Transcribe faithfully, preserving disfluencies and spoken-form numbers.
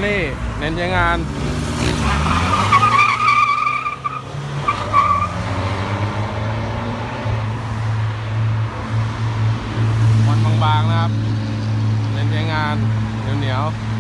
ลี่เน้นใช้งานวันบางๆนะครับเน้นใช้งานเหนียวๆ